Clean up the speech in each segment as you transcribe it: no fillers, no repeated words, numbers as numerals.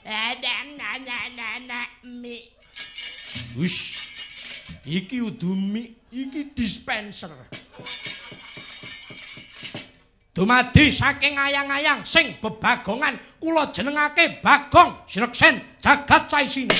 Mi. Wush. Iki udu mi, iki dispenser. Dumadi saking ayang-ayang sing bebagongan kula jenengake Bagong Sreksen jagat saisine.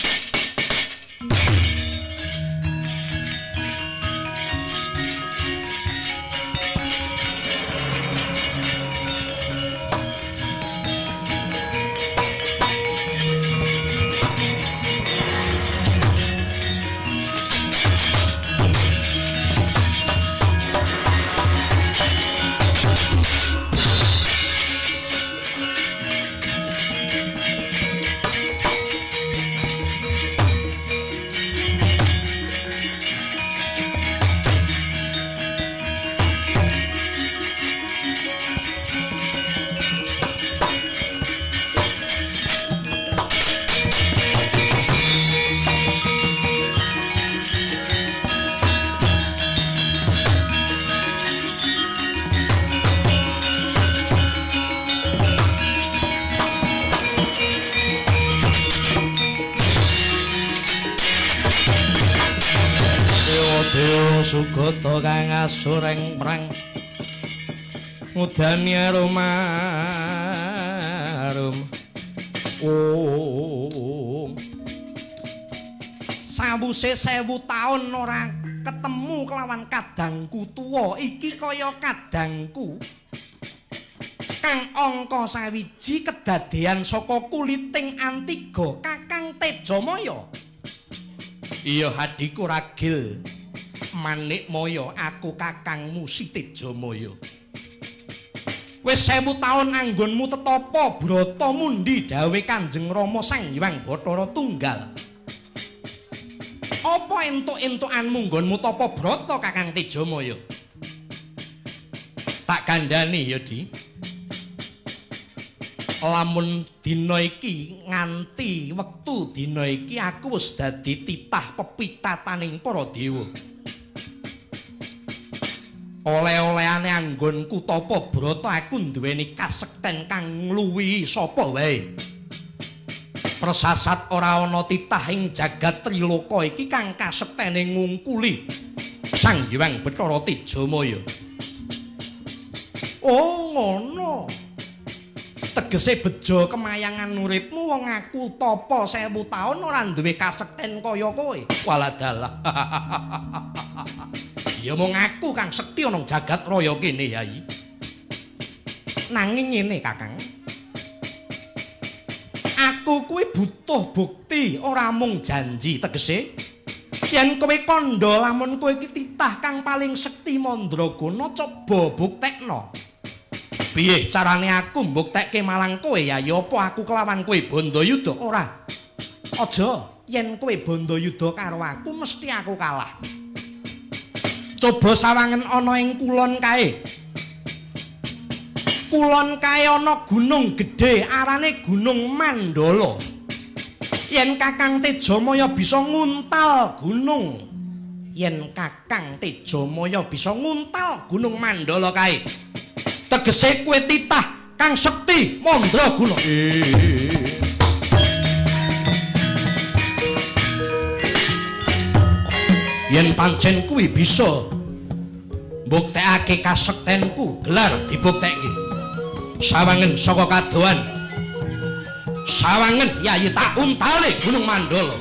Sugata kang asureng prang ngudani arum sawuse 1000 taun ora ketemu kelawan kadangku tuwa iki kaya kadangku kang angka 1 kedadean saka kuliting Antiga Kakang Tejamaya. Iya adiku ragil Manik Maya, aku kakangmu Sitejamaya. Wis 1000 taun anggonmu tetapa brata mundi dawuh Kanjeng Rama Sang Hyang Bathara Tunggal. Apa entuk-entukanmu nggonmu tapa brata Kakang Tejamaya? Tak kandhani ya, Di. Lamun dina iki nganti wektu dina iki aku wis dadi titah pepitataning para dewa. Oleh-olehane anggonku tapa brata aku nduweni kasekten kang ngluwihi sapa wae. Persasat ora ana titah ing jagat Triloka iki kang kasektene ngungkuli Sang Hyang Bathara Tejamaya. Oh ngono. Tegese bejo kemayangan uripmu wong aku tapa 1000 taun ora duwe kasekten kaya kowe. Waladalah. Ya mung aku kang sekti ana jagat raya kene, Yai. Nanging ngene, Kakang. Aku kuwi butuh bukti, ora mung janji, tegese yen kowe kandha lamun kowe iki titah kang paling sekti Mandraguna coba buktekno. Piye carane aku mbuktekke marang kowe, Yai? Apa aku kelawan kowe Bandayuda? Ora. Aja, yen kowe Bandayuda karo aku mesti aku kalah. Coba sawangen ana ing kulon kae. Kulon kae ana gunung gedhe arane Gunung Mandala. Yen Kakang Tejamaya bisa nguntal gunung. Yen Kakang Tejamaya bisa nguntal Gunung Mandala kae. Tegese kowe titah kang sekti Mandraguna. Yen pancen kuwi bisa mbuktekake kasektenku, gelar dibuktekke. Sawangen saka kadohan. Sawangen Yayi tak untale Gunung Mandala.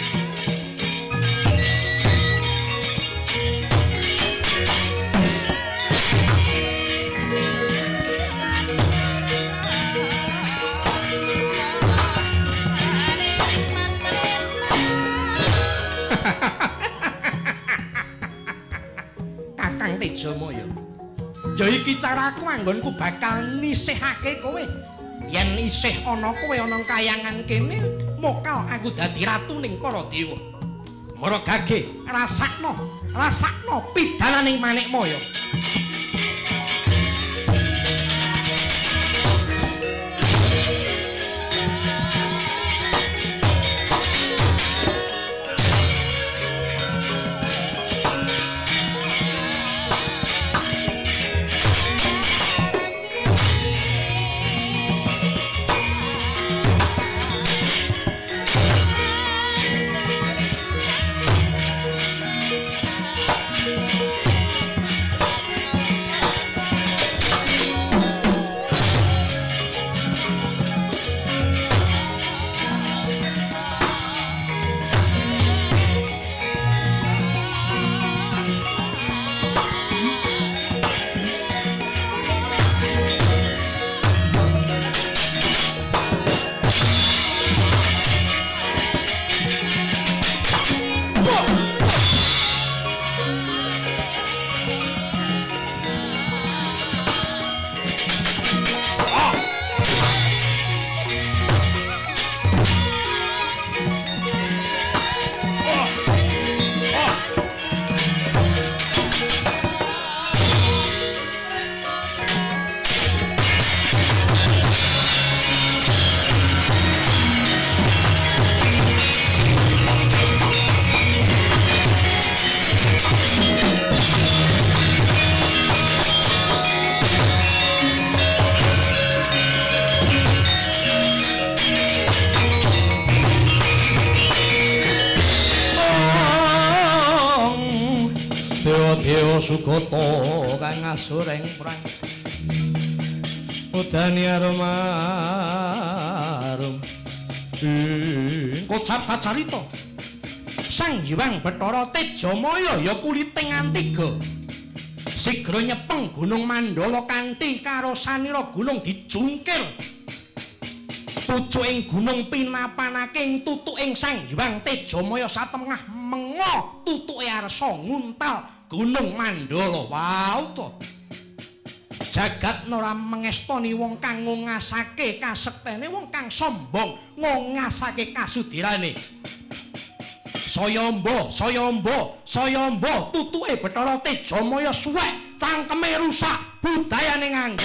Tejamaya. Ya iki caraku anggonku bakal nisihake kowe. Yen isih ana kowe ana kayangan kene, mokal aku dadi ratuning para dewa. Mara gage, rasakno pidananing Manikmaya. Sugata kang asureng prang udani arum kocap kacarita Sang Hyang Bathara Tejamaya ya kuliting antiga sigra nyepeng Gunung Mandala kanthi karosanira gunung dijungkir pucuking gunung pinapanake ing tutuking Sang Hyang Tejamaya satengah menga tutuke arsa nguntal Gunung Mandala. Wau to. Jagat ora mengestoni wong kang ngungasake kasektene, wong kang sombong ngungasake kasudirane. Sayamba, sayamba, sayamba tutuke Bathara Tejamaya suwek, cangkeme rusak, budayane nganggo.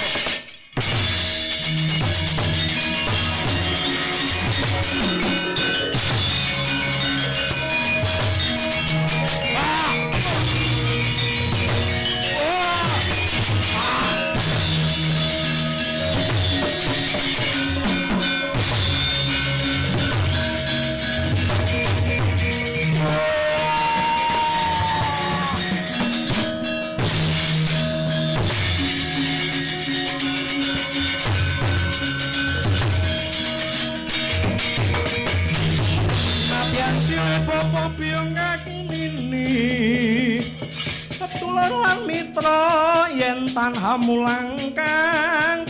Bapa biyong ngakmini setulur lan mitra yen tanha mulang kang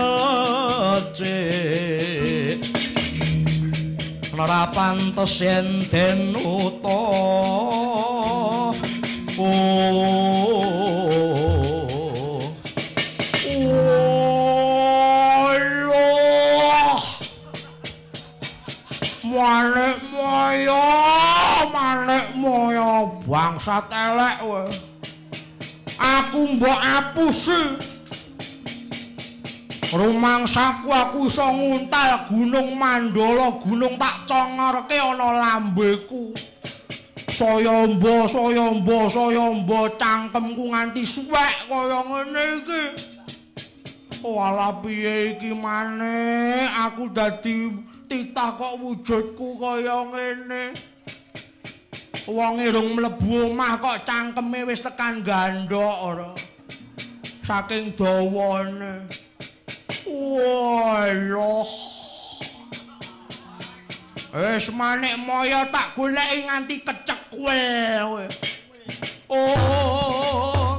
becik ora pantes yen den uta Manik moyo bangsat elek kowe. Aku mbok apusi. Rumangsaku aku iso nguntal Gunung Mandala, gunung tak congorke ana lambeku. Sayamba, sayamba, sayamba cangkemku nganti suwek kaya ngene iki. Walah piye iki maneh aku dadi titah kok wujudku kaya ngene. Wong irung mlebu omah kok cangkeme wis tekan gandhok ora. Saking dawane. Walah. Wis manik moyo tak goleki nganti kecekwil kowe. Oh.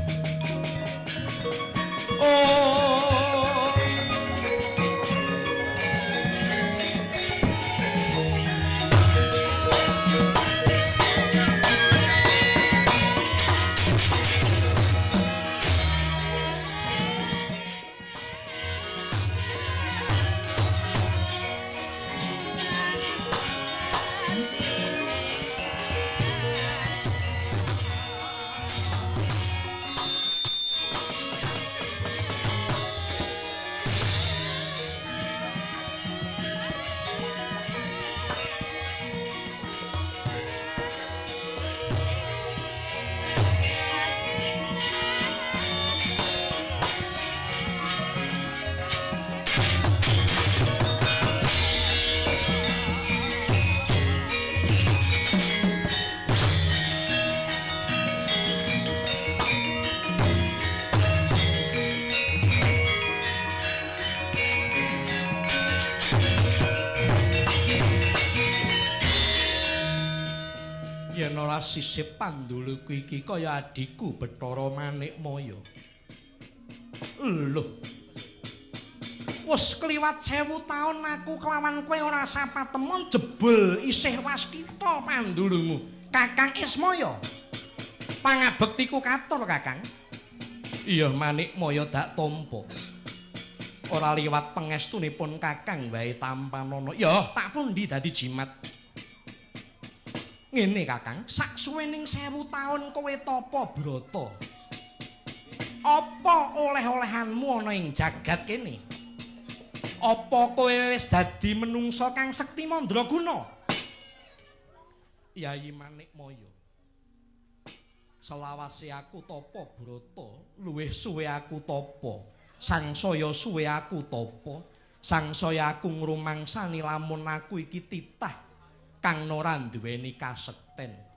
Sisip panduluku iki kaya adikku Bathara Manikmaya. Lho. Wes kliwat 1000 taun aku kelawan kowe ora sapatemon jebul isih waskita pandulumu. Kakang Ismaya. Pangabektiku katur, Kakang. Iya Manikmaya dak tampa. Ora liwat pangestunipun Kakang wae tampanana. Ya, tak pundi dadi jimat. Ngene Kakang, saksuwening 1000 taun kowe tapa brata. Apa oleh-olehanmu ana ing jagat kene? Apa kowe wis dadi menungsa kang sekti mandraguna? Yayi Manikmaya. Selawase aku tapa brata, luwih suwe aku tapa. Sangsaya suwe aku tapa. Sangsaya aku ngrumangsani lamun aku iki titah kang ora duweni kasekten.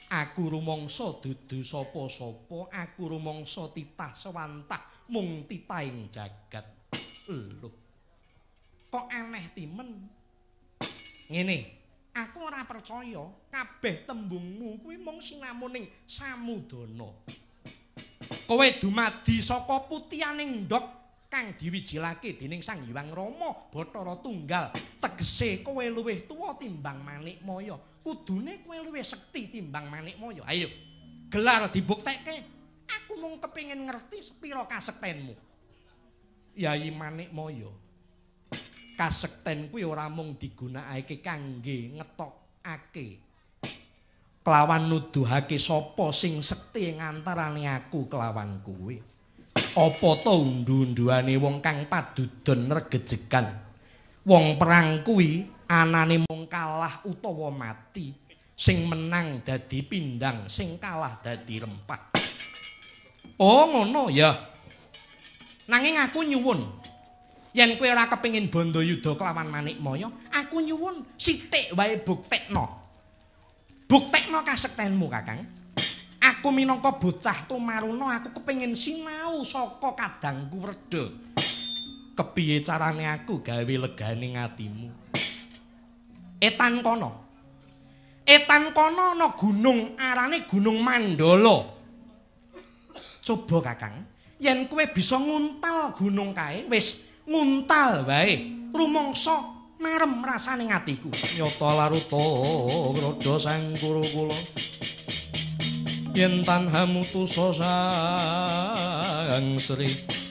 Aku rumangsa dudu sapa-sapa, aku rumangsa titah sewantah mung titahing jagat. Lho. Kok aneh timen. Ngene, aku ora percaya kabeh tembungmu kuwi mung sinamuning samudana. Kowe dumadi saka putianing ndok kang diwijilake dening Sang Hyang Rama Bathara Tunggal. Tegese kowe luwih tuwa timbang Manikmaya. Kudune kowe luwih sekti timbang Manikmaya. Ayo, gelar dibuktekke. Aku mung kepengin ngerti sepira kasektenmu. Yayi Manikmaya. Kasekten kuwi ora mung digunakake kangge ngetokake kelawan nuduhake sapa sing sekti ing antarané aku kelawan kowe. Apa to undu-unduane wong kang padudon regejegan. Wong perang kuwi anane mung kalah utawa mati. Sing menang dadi pindhang, sing kalah dadi rempah. Oh ngono ya. Nanging aku nyuwun yen kowe ora kepengin Bandayuda kelawan Manikmaya, aku nyuwun sithik wae buktekno. Buktekno kasektenmu, Kakang. Aku minangka bocah tumaruna, aku kepengin sinau saka kadangku Werda. Kepiye carane aku gawe legane atimu? Etan kono. Etan kono ana gunung arane Gunung Mandala. Coba Kakang, yen kowe bisa nguntal gunung kae, wis nguntal wae. Rumangsa marem rasane atiku. Nyata laruta grada sangkura kula. Yen tanha mutusa sang Sri.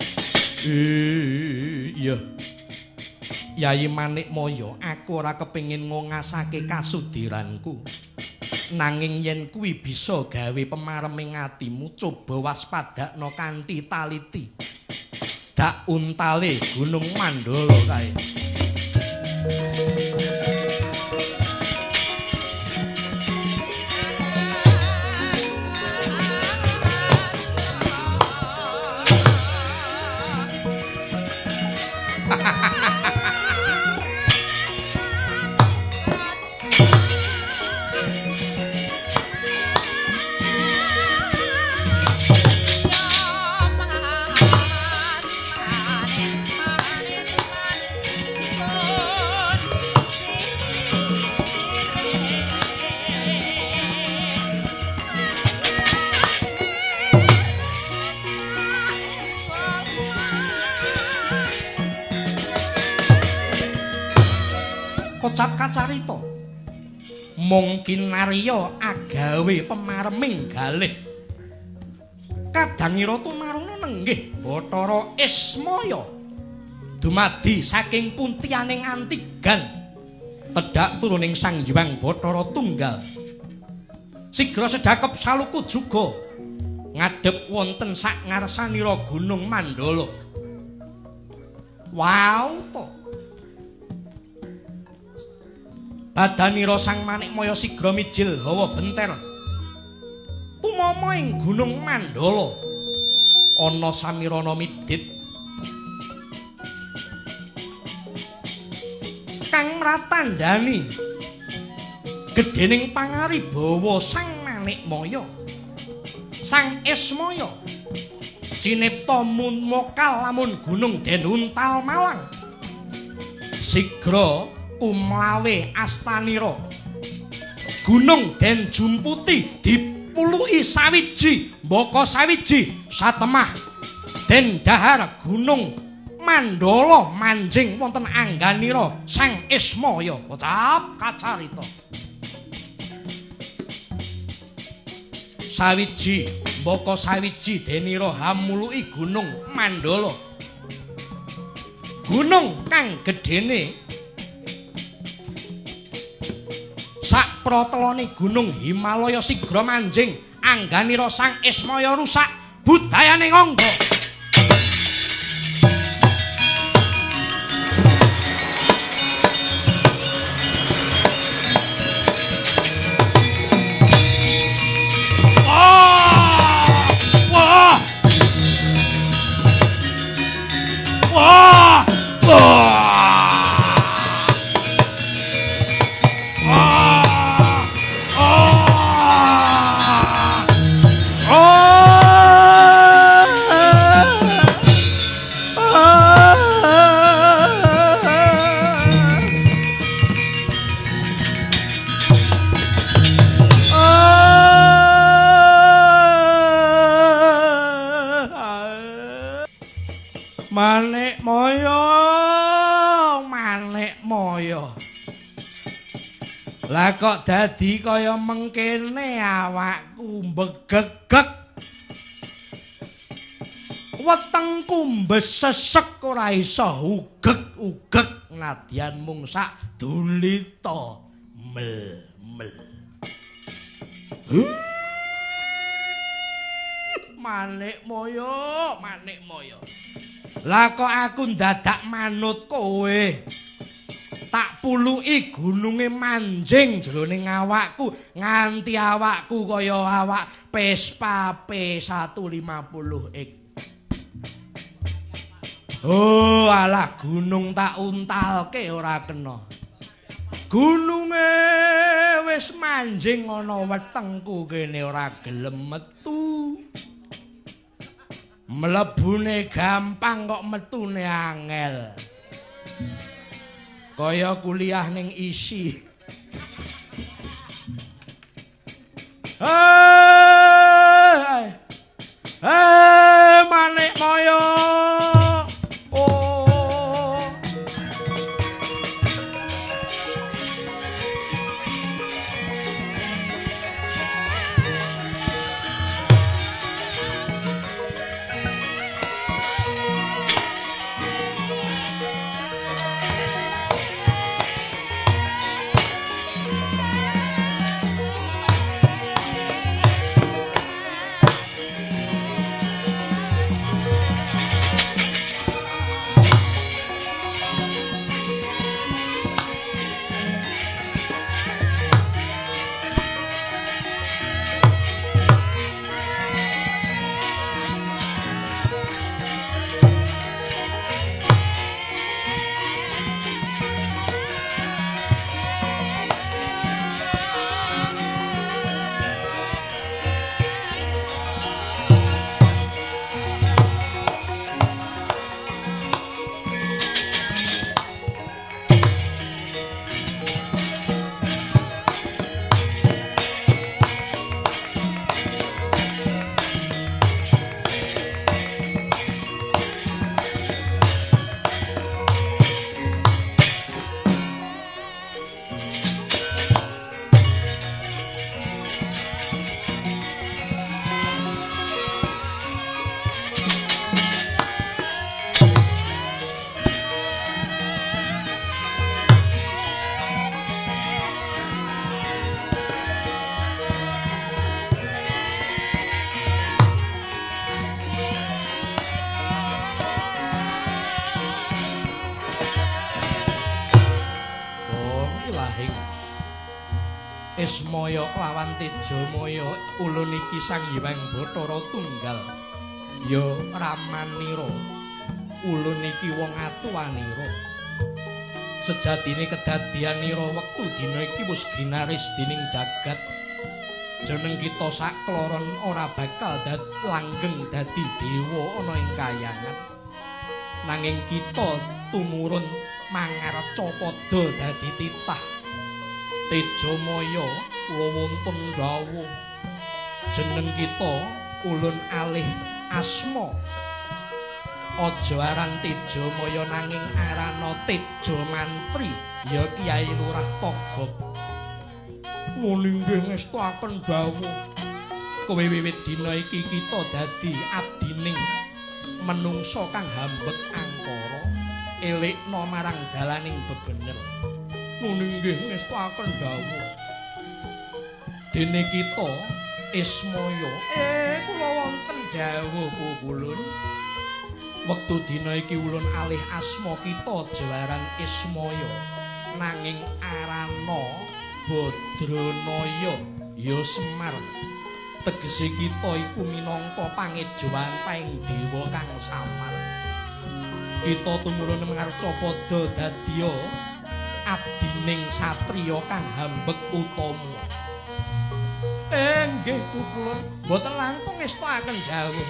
Iya. Yayi Manikmaya, aku ora kepengin ngongasake kasudiranku. Nanging yen kuwi bisa gawe pemareming atimu, coba waspadakno kanthi taliti. Dak untale Gunung Mandala kae. Kocap kacarita mungkin narya agawe pemareming galih kadangira tumaruna nenggih Bathara Ismaya dumadi saking puntianing Antigan tedhak turuning Sang Hyang Bathara Tunggal sigra sedakep saluku juga ngadhep wonten sak ngarsanira Gunung Mandala. Wow to badanira Sang Manikmaya sigra mijil hawa benter. Umama ing Gunung Mandala ana samirana midit kang mratandani gedhening pangaribawa Sang Manikmaya. Sang Ismaya cinipta mun mokal lamun Gunung Den Untal Malang. Sigra umlawe astanira Gunung Den Jumputi dipuluki sawiji mbaka sawiji satemah Den Dahar Gunung Mandala manjing wonten angganira Sang Ismaya. Kocap kacarita sawiji mbaka sawiji denira hamuluki Gunung Mandala. Gunung kang gedhene sak pratelane Gunung Himalaya sigra manjing angganira Sang Ismaya rusak budayane ngangga. Lah kok dadi kaya mengkene awakku mbegegek. Wetengku mbesesek ora iso ugeg-ugeg nadyan mung sak dulita mel-mel. Manik moyo. Lah kok aku ndadak manut kowe. Tak puluki gununge manjing jroning awakku nganti awakku kaya awak Vespa P150X. Oh, alah gunung tak untalke ora kena. Gununge wis manjing ana wetengku kene ora gelem metu. Mlebune gampang kok metune angel. Kaya kuliah ning isi. Manik moyo. Ismaya kelawan Tejamaya ulun iki Sang Hyang Bathara Tunggal ya Ramanira ulun iki wong atuwanira sejatine kedadianira wektu dina iki wis ginaris dening jagat jeneng kita sakloron ora bakal langgeng dadi dewa ana ing kayangan nanging kita tumurun mangarca padha dadi titah Tejamaya kula wonten dawuh jeneng kita ulun alih asma aja aran Tejamaya nanging arana Tejamantri ya Kyai Lurah Togog nuwun inggih ngestaken dawuh kowe wiwit dina iki kita dadi abdining menungsa kang hambek angkara elikna marang dalaning bebener nuninggih ngestaken dawuh dene kita Ismaya kula wonten dawuh kulun wektu dina iki ulun alih asma kita jawaran Ismaya nanging arana Badranaya ya Semar tegese kita iku minangka pangejawaning dewa kang samar kita tumurun mangarca padha dadi abdining satriya kang hambek utama. Nggih kulun boten langkung ngestaken dawuh.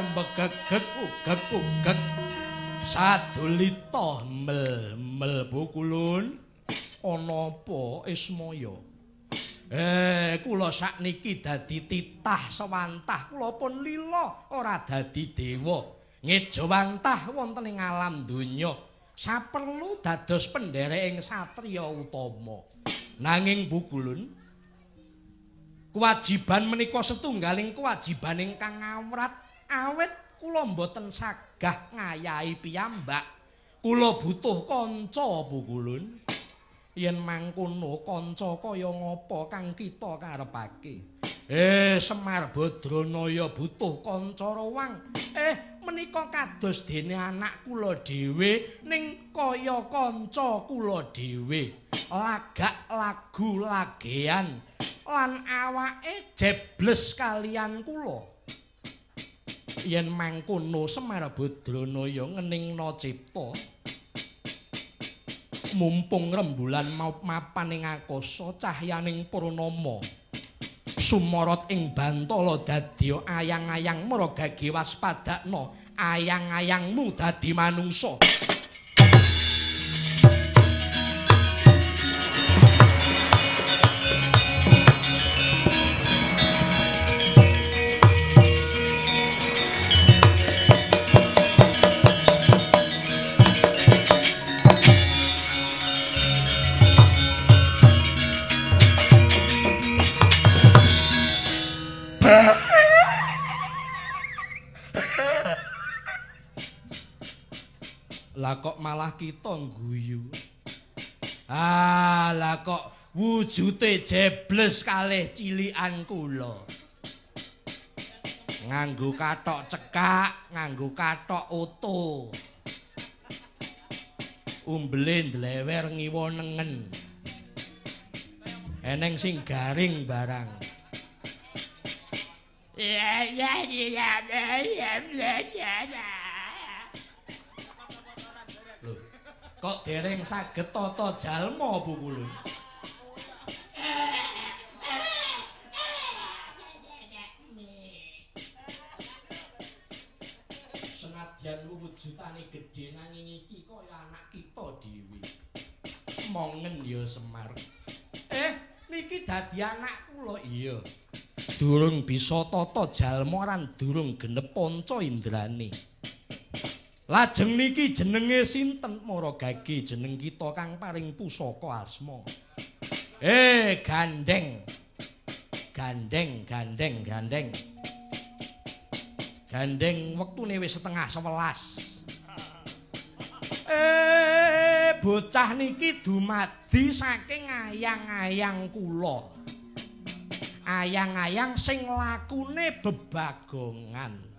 begegek ugeg sadulita mel bukulun ana apa Ismaya kula sakniki dadi titah sewantah kula pun lila ora dadi dewa ngejawantah wonten ing alam donya saperlu dados penderek ing satriya utama nanging bukulun kewajiban menika setunggaling kewajiban ingkang ngawrat awit kula mboten sagah ngayahi piyambak kula butuh kanca bukulun yen mangkono kanca kaya ngapa kang kita karepake Semar Badranaya butuh kanca rowang menika kados dene anak kula dhewe ning kaya kanca kula dhewe lagak lagu lagean lan awake jebles kalian kula yen mangkono Semar Badranaya ngeningna cipta mumpung rembulan mapan ing akasa cahyaning purnama sumorot ing bantala dadi ayang-ayang maragage waspadakna ayang-ayangmu dadi manungsa lah kok malah kita ngguyu lah kok wujute jebles kalih cilikan kula nganggo kathok cekak nganggo kathok oto umbele ndlewer ngiwa nengen eneng sing garing barang kok dereng saged tata jalma bukulun senadyan wujudane gedhe nanging iki kaya anak kita dhewe mongen ya Semar niki dadi anak kula iya durung bisa tata jalma lan durung genep panca indrane lajeng niki jenenge sinten Maragage jeneng kita kang paring pusaka asma gandeng wektune wis 10:30 bocah niki dumadi saking ayang-ayang kula ayang-ayang sing lakune bebagongan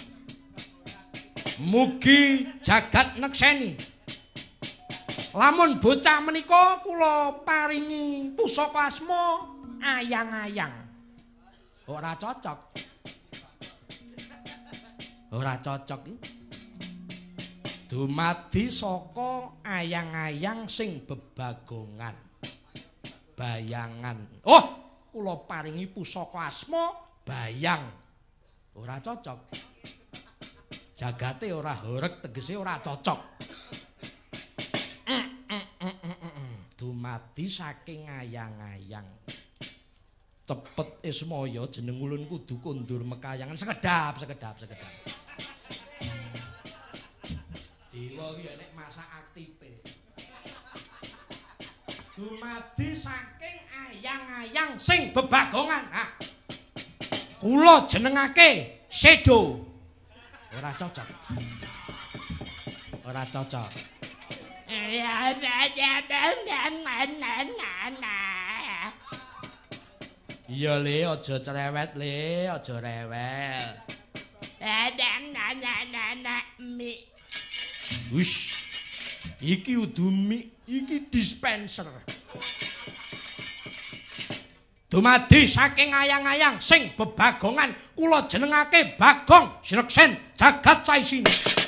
mugi jagat nekseni lamun bocah menika kula paringi pusaka asma ayang-ayang ora cocok dumadi saka ayang-ayang sing bebagongan bayangan kula paringi pusaka asma bayang ora cocok jagate ora horeg tegese ora cocok dumadi saking ayang-ayang cepet Ismaya jeneng ulun kudu kondur mekayangan sekedap dewa ki nek masa aktife dumadi saking ayang-ayang sing bebagongan kula jenengake Sedo ora cocok iya le aja cerewet le aja rewel wush iki udu mik iki dispenser dumadi saking ayang-ayang sing bebagongan kula jenengake Bagong Sreksen Jagat Saisini